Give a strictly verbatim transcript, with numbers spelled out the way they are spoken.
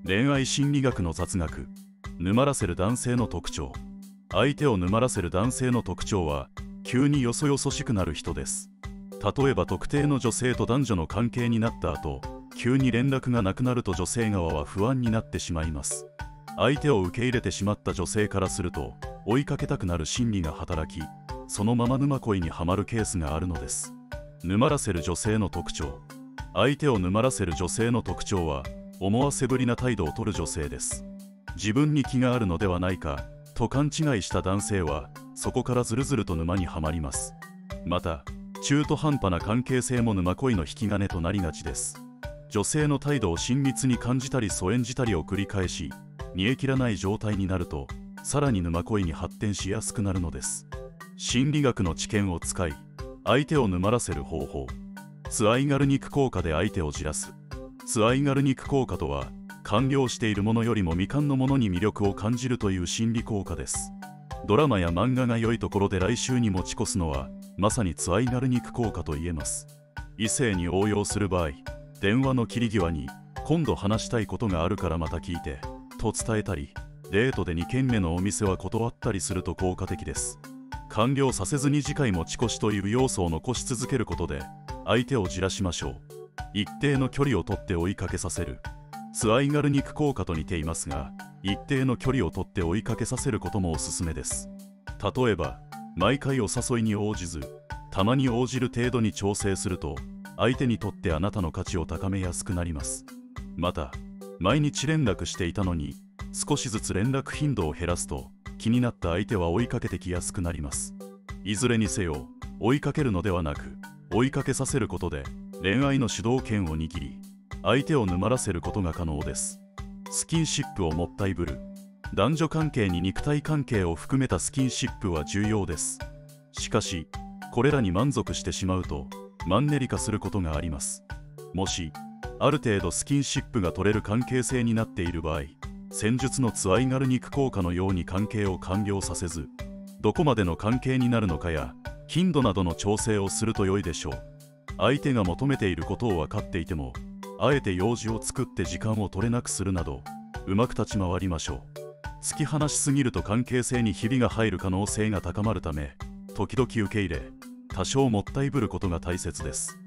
恋愛心理学の雑学。沼らせる男性の特徴。相手を沼らせる男性の特徴は、急によそよそしくなる人です。例えば特定の女性と男女の関係になった後、急に連絡がなくなると女性側は不安になってしまいます。相手を受け入れてしまった女性からすると、追いかけたくなる心理が働き、そのまま沼恋にはまるケースがあるのです。沼らせる女性の特徴。相手を沼らせる女性の特徴は、思わせぶりな態度を取る女性です。自分に気があるのではないかと勘違いした男性は、そこからずるずると沼にはまります。また、中途半端な関係性も沼恋の引き金となりがちです。女性の態度を親密に感じたり疎遠じたりを繰り返し、煮え切らない状態になると、さらに沼恋に発展しやすくなるのです。心理学の知見を使い、相手を沼らせる方法。ツアイガルニク効果で相手をじらす。ツアイガルニク効果とは、完了しているものよりも未完のものに魅力を感じるという心理効果です。ドラマや漫画が良いところで来週に持ち越すのは、まさにツアイガルニク効果と言えます。異性に応用する場合、電話の切り際に、今度話したいことがあるからまた聞いて、と伝えたり、デートでにけんめのお店は断ったりすると効果的です。完了させずに次回持ち越しという要素を残し続けることで、相手をじらしましょう。一定の距離をとって追いかけさせる。ツアイガルニク効果と似ていますが、一定の距離をとって追いかけさせることもおすすめです。例えば、毎回お誘いに応じず、たまに応じる程度に調整すると、相手にとってあなたの価値を高めやすくなります。また、毎日連絡していたのに、少しずつ連絡頻度を減らすと、気になった相手は追いかけてきやすくなります。いずれにせよ、追いかけるのではなく、追いかけさせることで、恋愛の主導権を握り、相手を沼らせることが可能です。スキンシップをもったいぶる。男女関係に肉体関係を含めたスキンシップは重要です。しかし、これらに満足してしまうと、マンネリ化することがあります。もし、ある程度スキンシップが取れる関係性になっている場合、戦術のツアイガルニク効果のように関係を完了させず、どこまでの関係になるのかや、頻度などの調整をすると良いでしょう。相手が求めていることを分かっていても、あえて用事を作って時間を取れなくするなど、うまく立ち回りましょう。突き放しすぎると関係性にひびが入る可能性が高まるため、時々受け入れ、多少もったいぶることが大切です。